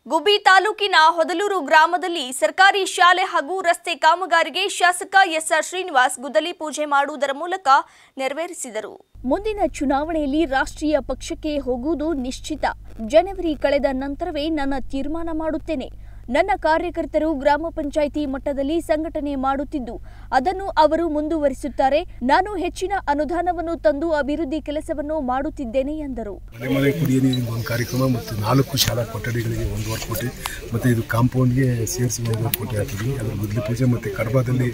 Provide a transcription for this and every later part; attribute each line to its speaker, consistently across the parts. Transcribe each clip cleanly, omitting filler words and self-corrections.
Speaker 1: ಗುಬ್ಬಿ ತಾಲೂಕಿನ ಹೊದಲೂರು ಗ್ರಾಮದಲ್ಲಿ ಸರ್ಕಾರಿ ಶಾಲೆ ಹಾಗೂ ರಸ್ತೆ ಕಾಮಗಾರಿಗೆ ಶಾಸಕ ಎಸ್ಆರ್ ಶ್ರೀನಿವಾಸ್ ಗುದ್ದಲಿ ಪೂಜೆ ಮಾಡುವುದರ ಮೂಲಕ ನೆರವೇರಿಸಿದರು. ಮುಂದಿನ ಚುನಾವಣೆಯಲ್ಲಿ ರಾಷ್ಟ್ರೀಯ ಪಕ್ಷಕ್ಕೆ ಹೋಗುವುದು ನಿಶ್ಚಿತ. ಜನವರಿ ಕಳೆದ ನಂತರವೇ ನನ್ನ ತೀರ್ಮಾನ ಮಾಡುತ್ತೇನೆ. ನನ್ನ ಕಾರ್ಯಕರ್ತರು ಗ್ರಾಮ ಪಂಚಾಯಿತಿ ಮಟ್ಟದಲ್ಲಿ ಸಂಘಟನೆ ಮಾಡುತ್ತಿದ್ದು ಅದನ್ನು ಅವರು ಮುಂದುವರಿಸುತ್ತಾರೆ. ನಾನು ಹೆಚ್ಚಿನ ಅನುದಾನವನ್ನು ತಂದು ಅಭಿವೃದ್ಧಿ ಕೆಲಸವನ್ನು ಮಾಡುತ್ತಿದ್ದೇನೆ ಎಂದರು.
Speaker 2: ಮನೆ ಕುಡಿಯುವ ನೀರಿನ ಒಂದು ಕಾರ್ಯಕ್ರಮ ಮತ್ತು 4 ಶಾಲಾ ಕೊಠಡಿಗಳಿಗೆ 1.5 ಕೋಟಿ ಮತ್ತು ಇದು ಕಾಂಪೌಂಡ್ಗೆ ಸೇರಿಸಿ 1.5 ಕೋಟಿ ಹಾಕಿದ್ವಿ. ಅದರ ಗುದ್ದಲಿ ಪೂಜೆ ಮತ್ತು ಕಡಬದಲ್ಲಿ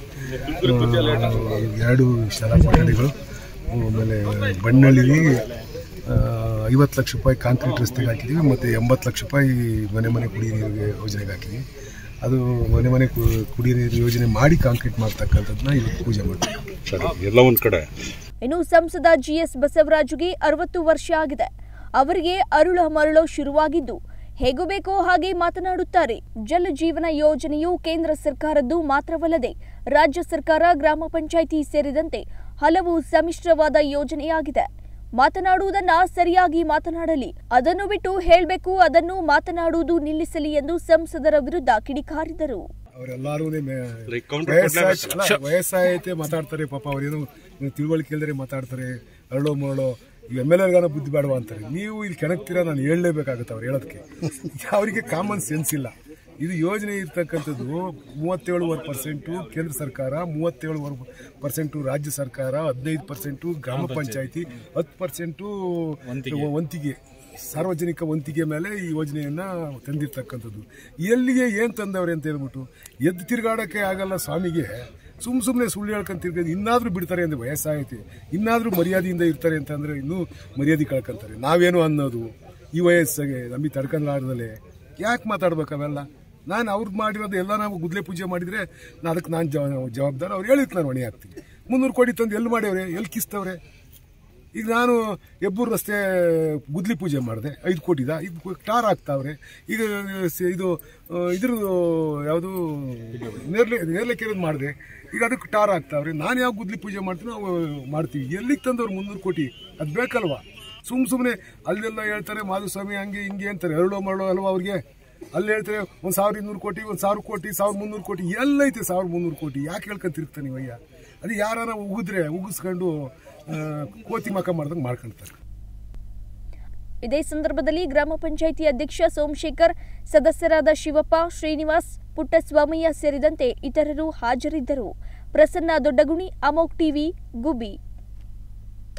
Speaker 2: 2 ಶಾಲಾ ಕೊಠಡಿಗಳು, ಆಮೇಲೆ ಬಣ್ಣಳ್ಳಿಲಿ 50 ಲಕ್ಷ ರೂಪಾಯಿ ಕಾಂಕ್ರೀಟ್ ರಸ್ತೆಗೆ ಹಾಕಿದ್ದೀವಿ ಮತ್ತು 80 ಲಕ್ಷ ರೂಪಾಯಿ ಮನೆ ಕುಡಿಯುವ ನೀರಿಗೆ ಯೋಜನೆಗೆ ಹಾಕಿದ್ವಿ. ಅದು ಮನೆ ಕುಡಿಯುವ ನೀರು ಯೋಜನೆ ಮಾಡಿ ಕಾಂಕ್ರೀಟ್ ಮಾಡ್ತಕ್ಕಂಥದ್ದನ್ನ ಇವತ್ತು ಪೂಜೆ ಮಾಡ್ತೀವಿ
Speaker 3: ಎಲ್ಲ ಒಂದು ಕಡೆ.
Speaker 1: ಇನ್ನು ಸಂಸದ ಜಿಎಸ್ ಬಸವರಾಜುಗೆ 60 ವರ್ಷ ಆಗಿದೆ. ಅವರಿಗೆ ಅರುಳ ಮರುಳೋ ಶುರುವಾಗಿದ್ದು ಹೇಗೂ ಬೇಕೋ ಹಾಗೆ ಮಾತನಾಡುತ್ತಾರೆ. ಜಲ ಜೀವನ ಯೋಜನೆಯು ಕೇಂದ್ರ ಸರ್ಕಾರದ್ದು ಮಾತ್ರವಲ್ಲದೆ ರಾಜ್ಯ ಸರ್ಕಾರ, ಗ್ರಾಮ ಪಂಚಾಯಿತಿ ಸೇರಿದಂತೆ ಹಲವು ಸಮ್ಮಿಶ್ರವಾದ ಯೋಜನೆಯಾಗಿದೆ. ಮಾತನಾಡುವುದನ್ನ ಸರಿಯಾಗಿ ಮಾತನಾಡಲಿ, ಅದನ್ನು ಬಿಟ್ಟು ಹೇಳಬೇಕು ಅದನ್ನು ಮಾತನಾಡುವುದು ನಿಲ್ಲಿಸಲಿ ಎಂದು ಸಂಸದರ ವಿರುದ್ಧ ಕಿಡಿಕಾರಿದರು.
Speaker 2: ಅವರೆಲ್ಲರೂ ವಯಸ್ಸಾಯತೆ ಮಾತಾಡ್ತಾರೆ. ಪಾಪ ಅವರೇನು ತಿಳುವಳಿಕೆ ಇಲ್ಲದೆ ಮಾತಾಡ್ತಾರೆ. ಅರಳೋ ಮರಳೋ MLAಗಾನ ಬುದ್ಧಿ ಬೇಡವಾ ಅಂತಾರೆ. ನೀವು ಇಲ್ಲಿ ಕೆಣಕ್ತೀರಾ, ನಾನು ಹೇಳಲೇಬೇಕಾಗುತ್ತೆ ಅವ್ರು ಹೇಳೋದಕ್ಕೆ. ಅವರಿಗೆ ಕಾಮನ್ ಸೆನ್ಸ್ ಇಲ್ಲ. ಇದು ಯೋಜನೆ ಇರ್ತಕ್ಕಂಥದ್ದು 37% ಕೇಂದ್ರ ಸರ್ಕಾರ, 37% ರಾಜ್ಯ ಸರ್ಕಾರ, 15% ಗ್ರಾಮ ಪಂಚಾಯಿತಿ, 10% ವಂತಿಗೆ, ಸಾರ್ವಜನಿಕ ವಂತಿಗೆ ಮೇಲೆ ಈ ಯೋಜನೆಯನ್ನ ತಂದಿರ್ತಕ್ಕಂಥದ್ದು. ಎಲ್ಲಿಗೆ ಏನು ತಂದವ್ರೆ ಅಂತ ಹೇಳ್ಬಿಟ್ಟು ಎದ್ದು ತಿರುಗಾಡೋಕ್ಕೆ ಆಗಲ್ಲ ಸ್ವಾಮಿಗೆ. ಸುಮ್ಮನೆ ಸುಳ್ಳು ಹೇಳ್ಕೊಂಡು ತಿರ್ಗೋದು. ಇನ್ನಾದರೂ ಬಿಡ್ತಾರೆ ಅಂದರೆ ವಯಸ್ಸಾಯ್ತು, ಇನ್ನಾದರೂ ಮರ್ಯಾದೆಯಿಂದ ಇರ್ತಾರೆ ಅಂತಂದರೆ ಇನ್ನೂ ಮರ್ಯಾದೆ ಕಳ್ಕೊಂತಾರೆ. ನಾವೇನು ಅನ್ನೋದು ಈ ವಯಸ್ಸಿಗೆ ನಮಗೆ ತಡ್ಕೊಂಡ್ಲಾರ್ದಲ್ಲೇ ಯಾಕೆ ಮಾತಾಡ್ಬೇಕು ಅವೆಲ್ಲ? ನಾನು ಅವ್ರದ್ದು ಮಾಡಿರೋದು ಎಲ್ಲ ನಾವು ಗುದ್ದಲಿ ಪೂಜೆ ಮಾಡಿದರೆ ಅದಕ್ಕೆ ನಾನು ಜವಾಬ್ದಾರ. ಅವ್ರು ಹೇಳಿಕ್ಕೆ ನಾನು ಹೊಣೆ ಹಾಕ್ತೀನಿ. 300 ಕೋಟಿ ತಂದು ಎಲ್ಲಿ ಮಾಡ್ಯವ್ರೆ, ಎಲ್ಲಿ ಕಿಸ್ತವ್ರೆ? ಈಗ ನಾನು ಹೆಬ್ಬೂರು ರಸ್ತೆ ಗುದ್ದಲಿ ಪೂಜೆ ಮಾಡಿದೆ, 5 ಕೋಟಿದ. ಇದು ಟಾರ್ ಹಾಕ್ತಾವ್ರೆ. ಈಗ ಇದು ಇದ್ರದ್ದು ಯಾವುದು ನೇರ್ಲೆಕೆರೆದು ಮಾಡಿದೆ, ಈಗ ಅದಕ್ಕೆ ಟಾರ್ ಹಾಕ್ತಾವ್ರೆ. ನಾನು ಯಾವ ಗುದ್ದಲಿ ಪೂಜೆ ಮಾಡ್ತೀನಿ ನಾವು ಮಾಡ್ತೀವಿ. ಎಲ್ಲಿಗೆ ತಂದವ್ರು 300 ಕೋಟಿ? ಅದು ಬೇಕಲ್ವಾ? ಸುಮ್ಮನೆ ಅಲ್ಲೆಲ್ಲ ಹೇಳ್ತಾರೆ ಮಾಧುಸ್ವಾಮಿ ಹಂಗೆ ಹಿಂಗೆ ಅಂತಾರೆ. ಅರಳೋ ಮರಳೋ ಅಲ್ವಾ ಅವ್ರಿಗೆ? ಅಲ್ಲಿ ಹೇಳ್ತಾರೆ 1200 ಕೋಟಿ, 1000 ಕೋಟಿ, 1300 ಕೋಟಿ. ಎಲ್ಲೈತೆ 1300 ಕೋಟಿ? ಯಾಕೆ ಹೇಳ್ಕೊಂಡು ತಿರುಗ್ತಾನೆ ನೀವಯ್ಯ? ಅದು ಯಾರಾನ ಉಗಿಸ್ಕೊಂಡು ಕೋತಿ ಮಕ ಮಾಡ್ದಂಗೆ ಮಾಡ್ಕೊಳ್ತಾರೆ.
Speaker 1: ಇದೇ ಸಂದರ್ಭದಲ್ಲಿ ಗ್ರಾಮ ಪಂಚಾಯಿತಿ ಅಧ್ಯಕ್ಷ ಸೋಮಶೇಖರ್, ಸದಸ್ಯರಾದ ಶಿವಪ್ಪ, ಶ್ರೀನಿವಾಸ್, ಪುಟ್ಟಸ್ವಾಮಯ್ಯ ಸೇರಿದಂತೆ ಇತರರು ಹಾಜರಿದ್ದರು. ಪ್ರಸನ್ನ ದೊಡ್ಡಗುಣಿ, ಅಮೋಕ್ ಟಿವಿ, ಗುಬ್ಬಿ.